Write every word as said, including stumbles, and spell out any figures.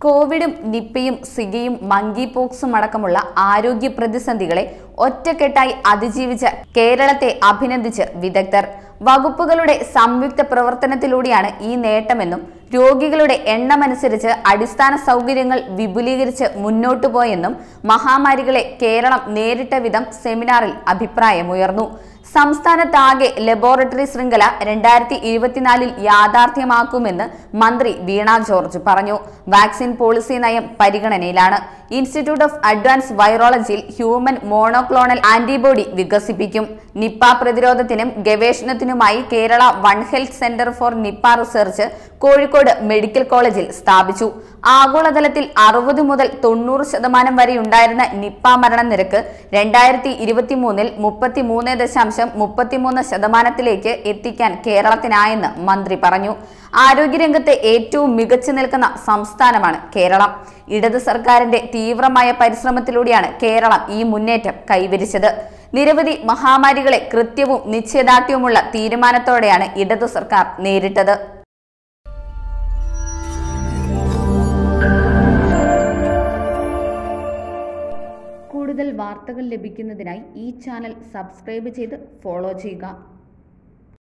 കോവിഡും നിപ്പയും സിഗയും മങ്കി പോക്സും അടക്കമുള്ള ആരോഗ്യ പ്രതിസന്ധികളെ ഒറ്റക്കെട്ടായി അതിജീവിച്ച കേരളത്തെ അഭിനന്ദിച്ച് വിദഗ്ധർ. വകുപ്പുകളുടെ സംയുക്ത പ്രവർത്തനത്തിലൂടെയാണ് ഈ നേട്ടമെന്നും രോഗികളുടെ എണ്ണമനുസരിച്ച് അടിസ്ഥാന സൗകര്യങ്ങൾ വിപുലീകരിച്ച് മുന്നോട്ടു പോയെന്നും മഹാമാരികളെ കേരളം നേരിട്ട വിധം സെമിനാറിൽ അഭിപ്രായമുയർന്നു. സംസ്ഥാനത്താകെ ലബോറട്ടറി ശൃംഖല രണ്ടായിരത്തി ഇരുപത്തിനാലിൽ യാഥാർത്ഥ്യമാക്കുമെന്ന് മന്ത്രി വീണ ജോർജ് പറഞ്ഞു. വാക്സിൻ പോളിസി നയം പരിഗണനയിലാണ്. ഇൻസ്റ്റിറ്റ്യൂട്ട് ഓഫ് അഡ്വാൻസ് വൈറോളജിയിൽ ഹ്യൂമൻ മോണോക്ലോണൽ ആന്റിബോഡി വികസിപ്പിക്കും. നിപ്പ പ്രതിരോധത്തിനും ഗവേഷണത്തിനുമായി Kerala one health centre for Nipah research Kozhikode medical കോളേജിൽ സ്ഥാപിച്ചു. ആഗോളതലത്തിൽ അറുപത് മുതൽ തൊണ്ണൂറ് ശതമാനം വരെ ഉണ്ടായിരുന്ന നിപ്പ മരണനിരക്ക് രണ്ടായിരത്തി ഇരുപത്തി മൂന്നിൽ മുപ്പത്തി മൂന്ന് ദശാംശം മുപ്പത്തിമൂന്ന് ശതമാനത്തിലേക്ക് എത്തിക്കാൻ കേരളത്തിനായെന്ന് മന്ത്രി പറഞ്ഞു. ആരോഗ്യരംഗത്ത് ഏറ്റവും മികച്ചു നിൽക്കുന്ന സംസ്ഥാനമാണ് കേരളം. ഇടത് സർക്കാരിന്റെ തീവ്രമായ പരിശ്രമത്തിലൂടെയാണ് കേരളം ഈ മുന്നേറ്റം കൈവരിച്ചത്. നിരവധി മഹാമാരികളെ കൃത്യവും നിശ്ചയദാർഢ്യവുമുള്ള തീരുമാനത്തോടെയാണ് ഇടതു സർക്കാർ നേരിട്ടത്. കൂടുതൽ വാർത്തകൾ ലഭിക്കുന്നതിനായി ഈ ചാനൽ സബ്സ്ക്രൈബ് ചെയ്ത് ഫോളോ ചെയ്യുക.